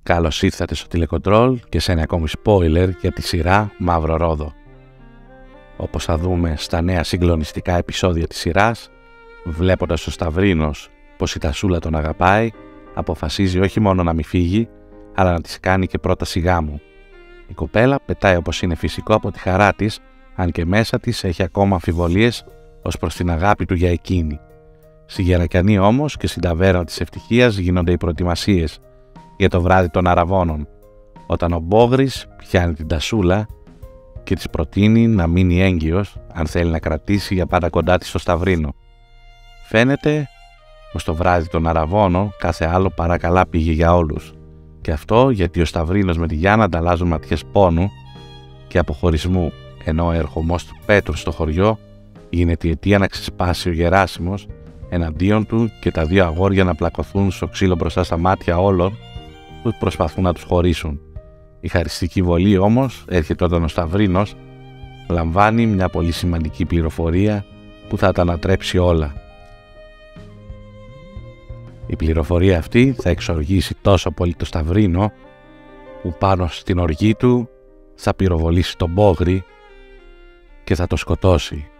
Καλώς ήρθατε στο τηλεκοντρόλ και σε ένα ακόμη spoiler για τη σειρά Μαύρο Ρόδο. Όπως θα δούμε στα νέα συγκλονιστικά επεισόδια της σειράς, βλέποντας ο Σταυρίνος πως η Τασούλα τον αγαπάει, αποφασίζει όχι μόνο να μην φύγει, αλλά να της κάνει και πρόταση γάμου. Η κοπέλα πετάει όπως είναι φυσικό από τη χαρά της, αν και μέσα της έχει ακόμα αμφιβολίες ως προς την αγάπη του για εκείνη. Στη Γερακιανή όμως και στην ταβέρνα της Ευτυχίας γίνονται οι προετοιμασίες για το βράδυ των Αραβώνων, όταν ο Μπόγρης πιάνει την Τασούλα και της προτείνει να μείνει έγκυος αν θέλει να κρατήσει για πάντα κοντά της στο Σταυρίνο. Φαίνεται πως το βράδυ των Αραβώνων κάθε άλλο παρά καλά πήγε για όλους, και αυτό γιατί ο Σταυρίνος με τη Γιάννα ανταλλάζουν ματιές πόνου και αποχωρισμού, ενώ ο ερχομός του Πέτρου στο χωριό γίνεται η αιτία να ξεσπάσει ο Γεράσιμος εναντίον του και τα δύο αγόρια να πλακωθούν στο ξύλο μπροστά στα μάτια όλων που προσπαθούν να τους χωρίσουν. Η χαριστική βολή όμως έρχεται όταν ο Σταυρίνος λαμβάνει μια πολύ σημαντική πληροφορία που θα τα ανατρέψει όλα. Η πληροφορία αυτή θα εξοργήσει τόσο πολύ το Σταυρίνο που πάνω στην οργή του θα πυροβολήσει τον Μπόγρη και θα το σκοτώσει.